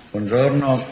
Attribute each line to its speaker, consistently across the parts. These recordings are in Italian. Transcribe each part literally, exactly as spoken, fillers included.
Speaker 1: Buongiorno,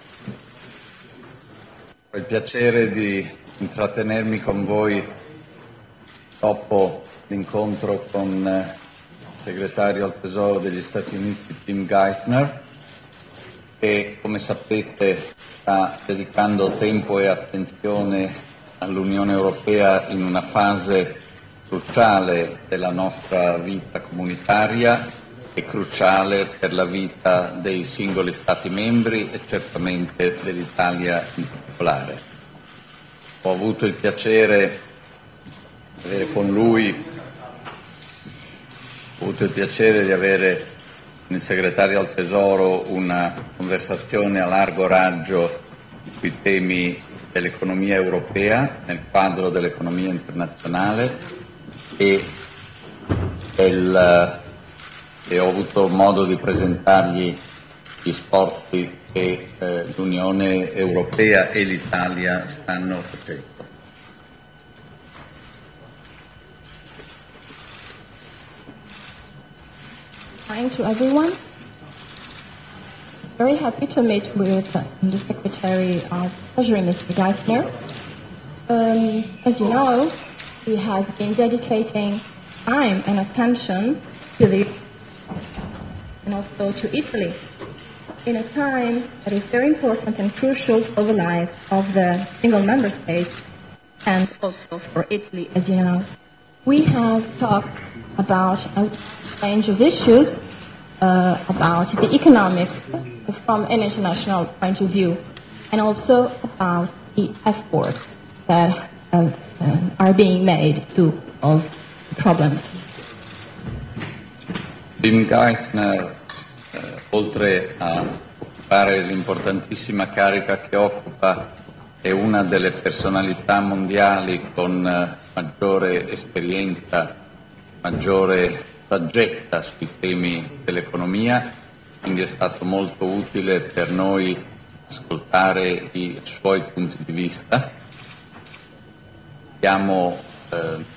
Speaker 1: ho il piacere di intrattenermi con voi dopo l'incontro con il segretario al Tesoro degli Stati Uniti Tim Geithner, che come sapete sta dedicando tempo e attenzione all'Unione Europea in una fase cruciale della nostra vita comunitaria e cruciale per la vita dei singoli Stati membri e certamente dell'Italia in particolare. Ho avuto il piacere di avere con lui, ho avuto il piacere di avere con il segretario al Tesoro una conversazione a largo raggio sui temi dell'economia europea nel quadro dell'economia internazionale e del e ho avuto modo di presentargli gli sforzi che eh, l'Unione Europea e l'Italia stanno facendo.
Speaker 2: Hi to everyone. Very happy to meet with uh, the Secretary of Treasury, Mister Geithner. Um, as you know, he has been dedicating time and attention to the and also to Italy, in a time that is very important and crucial for the life of the single member state, and also for Italy, as you know. We have talked about a range of issues, uh, about the economics from an international point of view, and also about the efforts that uh, uh, are being made to solve the problem.
Speaker 1: Tim Geithner, eh, oltre a occupare l'importantissima carica che occupa, è una delle personalità mondiali con eh, maggiore esperienza, maggiore saggezza sui temi dell'economia, quindi è stato molto utile per noi ascoltare i suoi punti di vista. Abbiamo eh,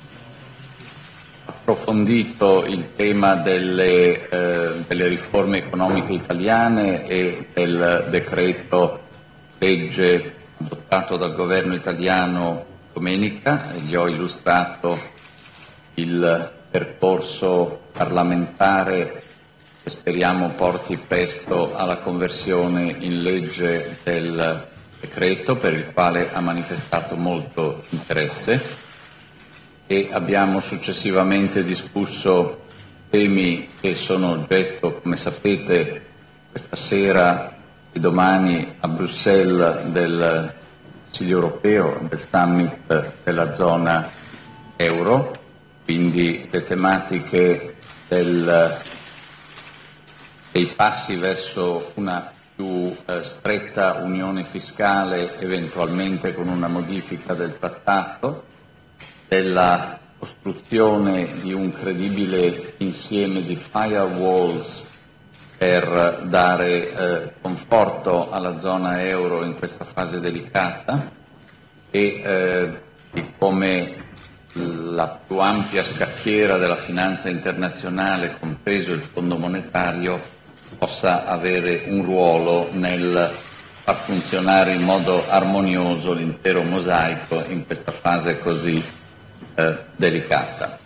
Speaker 1: approfondito il tema delle, eh, delle riforme economiche italiane e del decreto legge adottato dal governo italiano domenica e gli ho illustrato il percorso parlamentare che speriamo porti presto alla conversione in legge del decreto, per il quale ha manifestato molto interesse. E abbiamo successivamente discusso temi che sono oggetto, come sapete, questa sera e domani a Bruxelles del Consiglio europeo, del summit della zona euro, quindi le tematiche del, dei passi verso una più eh, stretta unione fiscale, eventualmente con una modifica del trattato, della costruzione di un credibile insieme di firewalls per dare eh, conforto alla zona euro in questa fase delicata e eh, di come la più ampia scacchiera della finanza internazionale, compreso il Fondo monetario, possa avere un ruolo nel far funzionare in modo armonioso l'intero mosaico in questa fase così Eh, delicata.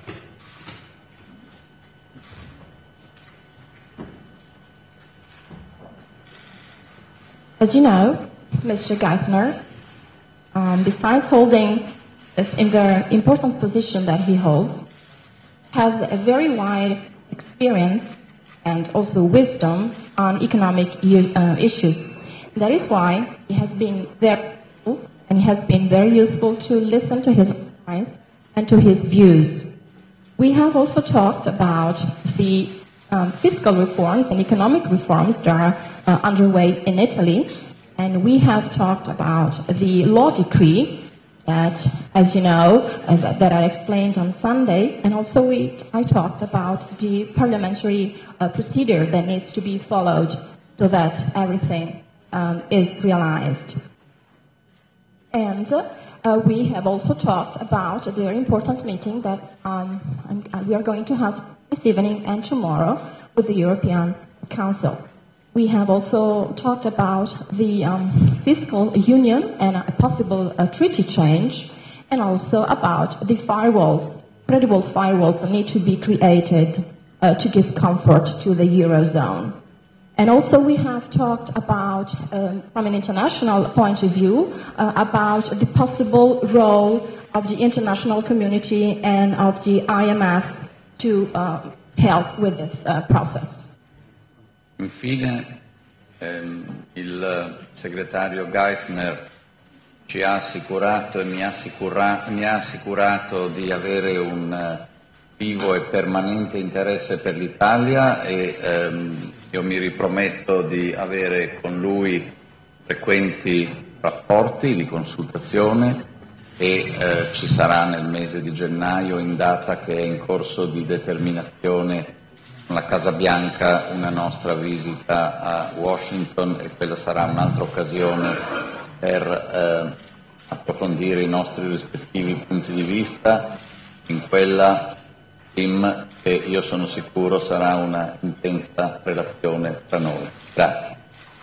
Speaker 2: As you know, Mister Geithner, um, besides holding this in the important position that he holds, has a very wide experience and also wisdom on economic uh, issues. That is why he has been very useful, and he has been very useful to listen to his advice and to his views. We have also talked about the um, fiscal reforms and economic reforms that are uh, underway in Italy, and we have talked about the law decree that, as you know, as, that I explained on Sunday, and also we, I talked about the parliamentary uh, procedure that needs to be followed so that everything um, is realized. And uh, Uh, we have also talked about a very important meeting that um, I'm, we are going to have this evening and tomorrow with the European Council. We have also talked about the um, fiscal union and a possible uh, treaty change, and also about the firewalls, credible firewalls that need to be created uh, to give comfort to the Eurozone. And also we have talked about, um, from an international point of view, uh, about the possible role of the international community and of the I M F to uh, help with this uh, process.
Speaker 1: Infine, ehm, il segretario Geithner ci ha assicurato e mi ha, assicura, mi ha assicurato di avere un uh, vivo e permanente interesse per l'Italia e ehm, io mi riprometto di avere con lui frequenti rapporti di consultazione e eh, ci sarà nel mese di gennaio, in data che è in corso di determinazione la Casa Bianca, una nostra visita a Washington e quella sarà un'altra occasione per eh, approfondire i nostri rispettivi punti di vista in quella team che io sono sicuro sarà una intensa relazione tra noi. Grazie.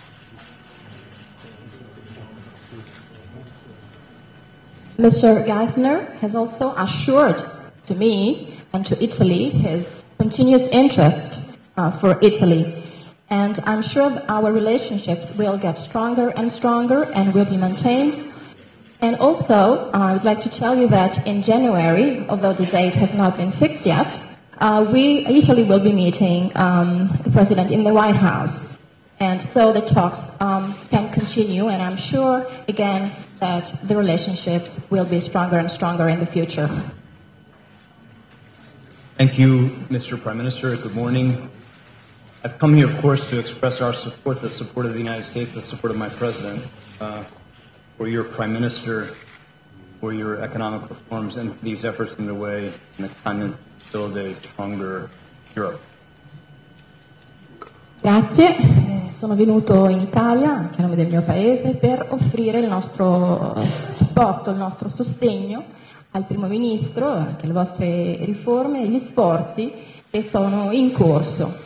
Speaker 2: Mister Geithner has also assured to me and to Italy his continuous interest uh, for Italy, and I'm sure that our relationships will get stronger and stronger and will be maintained. And also, uh, I would like to tell you that in January, although the date has not been fixed yet, uh, we, Italy will be meeting um, the President in the White House. And so the talks um, can continue, and I'm sure, again, that the relationships will be stronger and stronger in the future.
Speaker 3: Thank you, Mister Prime Minister. Good morning. I've come here, of course, to express our support, the support of the United States, the support of my President, uh, for your Prime Minister, for your economic reforms, and for these efforts underway in the continent to build a stronger Europe.
Speaker 2: Grazie, sono venuto in Italia, anche a nome del mio Paese, per offrire il nostro supporto, il nostro sostegno al Primo Ministro, anche alle vostre riforme e gli sforzi che sono in corso.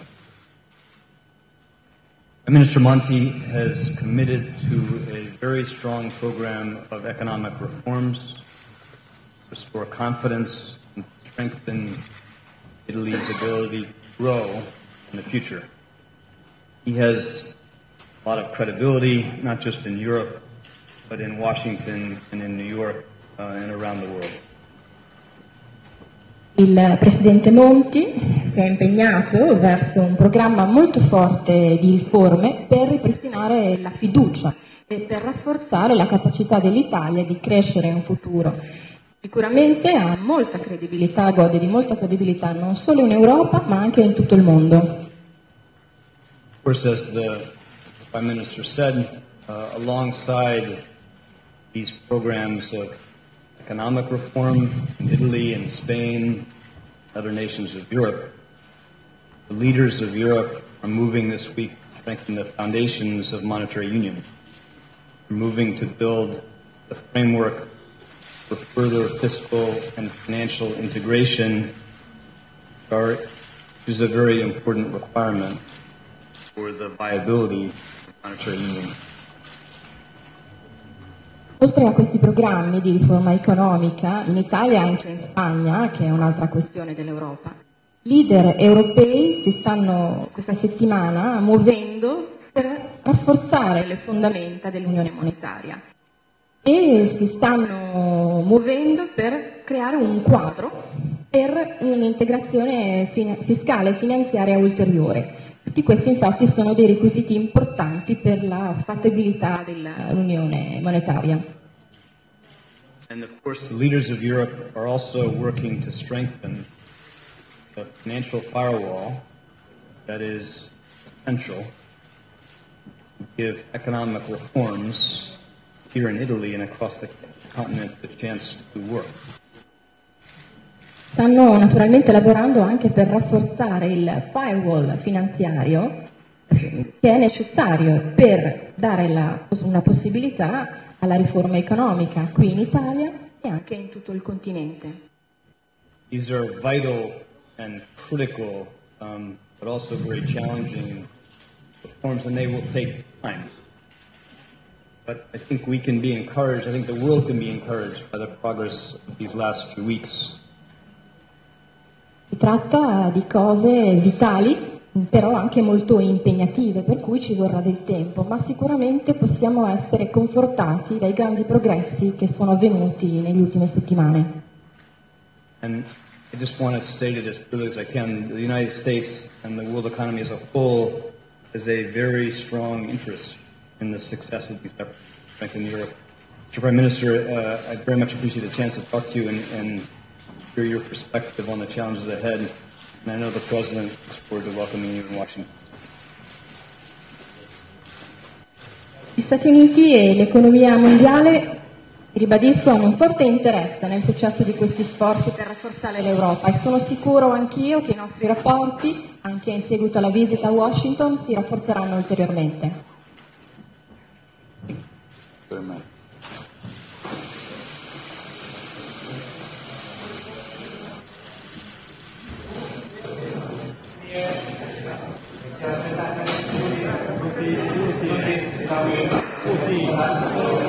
Speaker 3: Minister Monti has committed to a very strong program of economic reforms, restore confidence, and strengthen Italy's ability to grow in the future. He has a lot of credibility, not just in Europe, but in Washington and in New York uh, and around the world.
Speaker 2: Il Presidente Monti si è impegnato verso un programma molto forte di riforme per ripristinare la fiducia e per rafforzare la capacità dell'Italia di crescere in futuro. Sicuramente ha molta credibilità, gode di molta credibilità non solo in Europa ma anche in tutto il mondo.
Speaker 3: Of course, as the Prime Minister said, uh, alongside these programs of economic reform in Italy and Spain, other nations of Europe, the leaders of Europe are moving this week to strengthen the foundations of monetary union. We're moving to build the framework for further fiscal and financial integration, which is a very important requirement for the viability of monetary union.
Speaker 2: Oltre a questi programmi di riforma economica, in Italia e anche in Spagna, che è un'altra questione dell'Europa, leader europei si stanno questa settimana muovendo per rafforzare le fondamenta dell'Unione monetaria e si stanno muovendo per creare un quadro per un'integrazione fiscale e finanziaria ulteriore. Tutti questi infatti sono dei requisiti importanti per la fattibilità dell'Unione monetaria.
Speaker 3: And of course the leaders of Europe are also working to strengthen the financial firewall that is essential to give economic reforms here in Italy and across the continent the chance to work.
Speaker 2: Stanno naturalmente lavorando anche per rafforzare il firewall finanziario che è necessario per dare la, una possibilità alla riforma economica qui in Italia e anche in tutto il continente.
Speaker 3: These are vital and critical, um, but also very challenging reforms, and they will take time. But I think we can be encouraged, I think the world can be encouraged by the progress of these last few weeks.
Speaker 2: Si tratta di cose vitali, però anche molto impegnative, per cui ci vorrà del tempo, ma sicuramente possiamo essere confortati dai grandi progressi che sono avvenuti nelle ultime settimane.
Speaker 3: And I just want to state it as clearly as I can, the United States and the world economy as a whole has a very strong interest in the success of these efforts to strengthen Europe. Mister Prime Minister, uh, I very much appreciate the chance to talk to you and, and hear your perspective on the challenges ahead. And I know the President looks forward to welcoming you in Washington.
Speaker 2: Gli Stati Uniti e l'economia mondiale, ribadisco, hanno un forte interesse nel successo di questi sforzi per rafforzare l'Europa e sono sicuro anch'io che i nostri rapporti, anche in seguito alla visita a Washington, si rafforzeranno ulteriormente.
Speaker 4: Tutti, tutti, tutti, tutti.